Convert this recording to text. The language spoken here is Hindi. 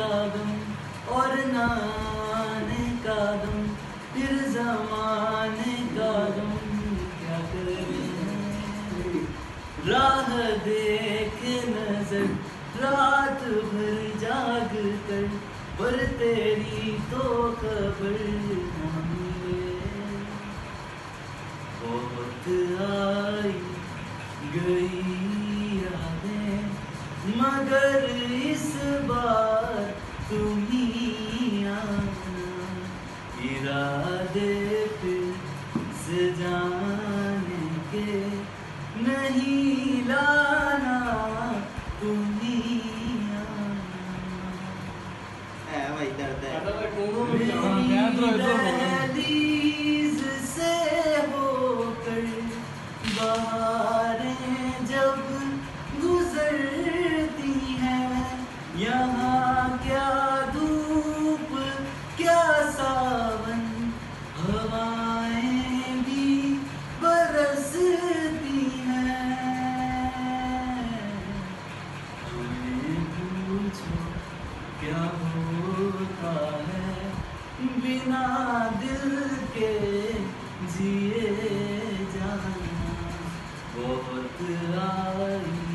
का गम और नाने का गम, फिर ज़माने का गम क्या करें। राह देख नजर रात भर जाग कर, पर तेरी तो खबर न मिले। बहुत आई गई यादें मगर इस बार तुम ही आना, इरादे फिर से जाने के नहीं लाना, तुम ही आना। भाई दर्द है। दहलीज से होकर बहारें जब गुजरती हैं, यहाँ क्या धूप क्या सावन, हवाएं भी बरसती हैं। हमें पूछो क्या होता है बिना दिल के जिए जाना। बहुत आई